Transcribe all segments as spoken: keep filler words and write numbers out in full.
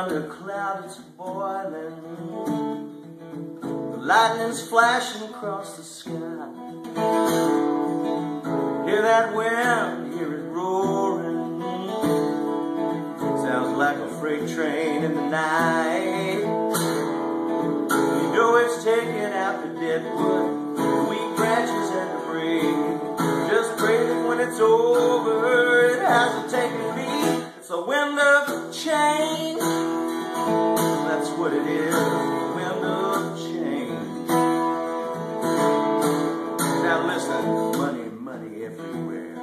under a cloud it's boiling. The lightning's flashing across the sky. Hear that wind, hear it roaring. Sounds like a freight train in the night. You know it's taking out the dead wood, the weak branches and debris. Just pray that when it's over, it hasn't taken me. It's a wind of change. That's what it is, a wind of change. Now listen, money, money everywhere,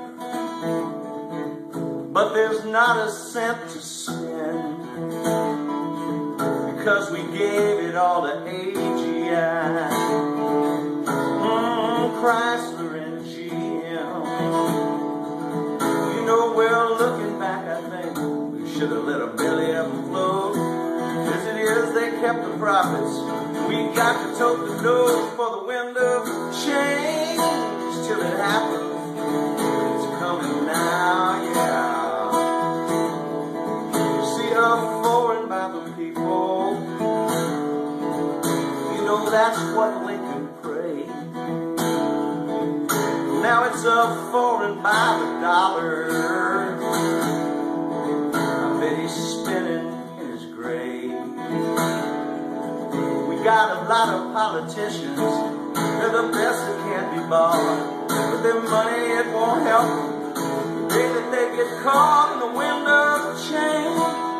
but there's not a cent to spend, because we gave it all to A G I, mm, Chrysler and G M. You know, well, looking back, I think we should have let a belly of them flow. As it is, they kept the profits. We got to tote the nose for the wind of change till it happens. It's coming now, yeah. You see, I'm foreign by the people. You know, that's what Lincoln prayed. Now it's a foreign by the dollar. I bet he's spinning in his grave. We got a lot of politicians, they're the best that can't be bought. With their money it won't help them. The day that they get caught in the wind of change,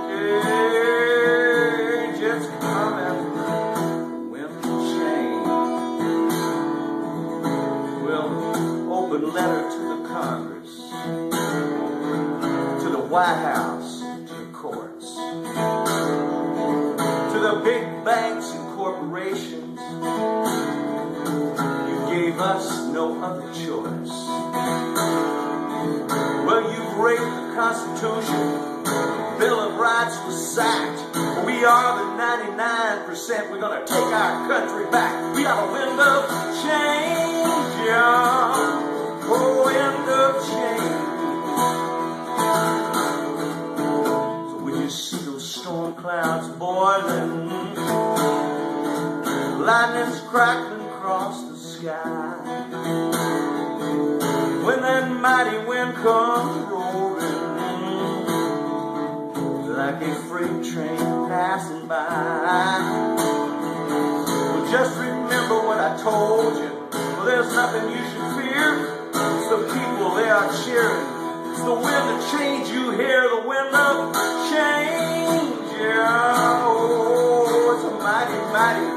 yeah, just coming, wind of change. Well, open letter to the Congress, to the White House, to the courts, to the big banks and corporations. You gave us no other choice. Well, you've raped the Constitution, the Bill of Rights was sacked. We are the ninety-nine percent. We're gonna take our country back. We have a wind of change, yeah. Oh, wind of change. So when you see those storm clouds boiling, lightning's crackling across the sky, when that mighty wind comes roaring like a freight train passing by, well, just remember what I told you. Well, there's nothing you should fear. Some people, they are cheering. It's the wind of change you hear, the wind of change, yeah. Oh, it's a mighty, mighty